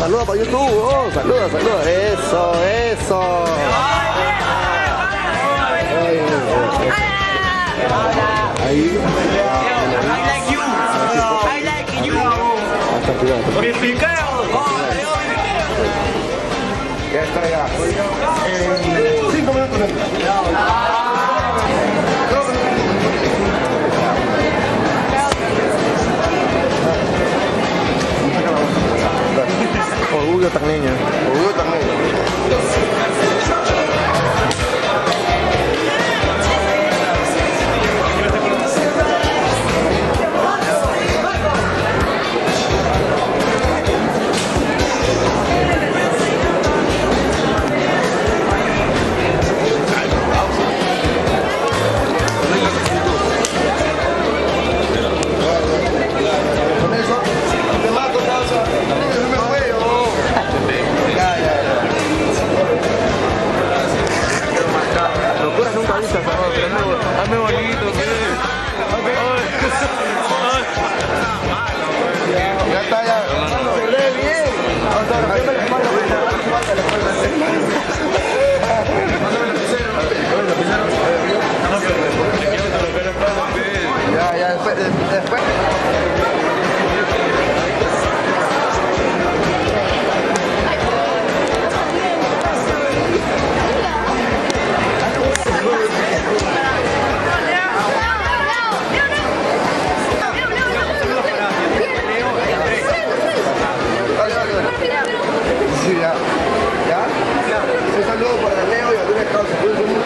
saluda para YouTube, oh, saluda, saluda. Eso, eso. Ahí. I like you. I like you. Ya está, ya. 5 minutos. Orgullo tacneño. Orgullo tacneño. Hazme bonito, Ya está, ya. Se lee bien. Ya, ya, después. Sí, ya. ¿Ya? Un saludo para Leo y algunas causas. Cuídense mucho.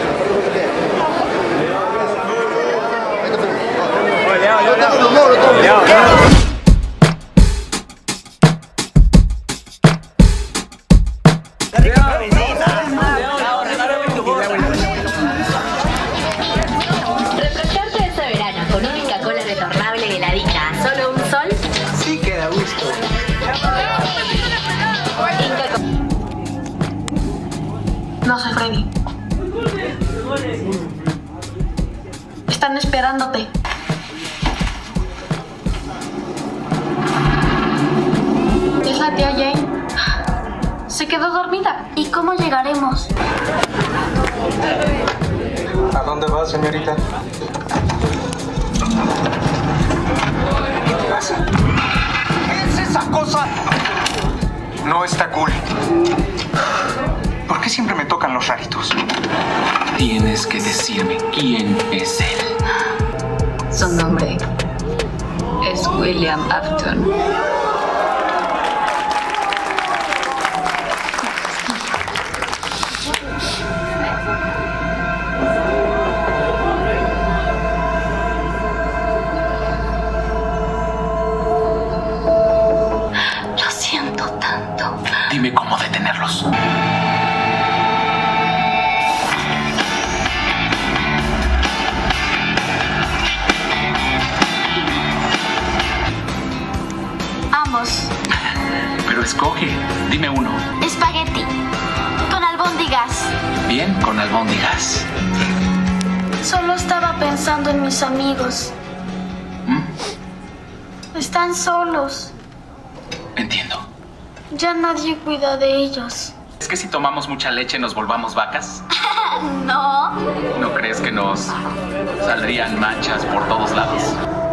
Refrescarte este verano con un Inca-Cola retornable y heladita a solo un sol. Sí que da gusto. No soy Freddy. Están esperándote. Es la tía Jane. Se quedó dormida. ¿Y cómo llegaremos? ¿A dónde va, señorita? ¿Qué pasa? ¿Qué es esa cosa? No está cool. ¿Por qué siempre me tocan los raritos? Tienes que decirme quién es él. Su nombre es William Afton. Lo siento tanto. Dime cómo detenerlos. Ambos. Pero escoge. Dime uno. Espagueti. Con albóndigas. Bien, con albóndigas. Solo estaba pensando en mis amigos. Están solos. Entiendo. Ya nadie cuida de ellos. ¿Es que si tomamos mucha leche nos volvamos vacas? No. ¿No crees que nos saldrían manchas por todos lados?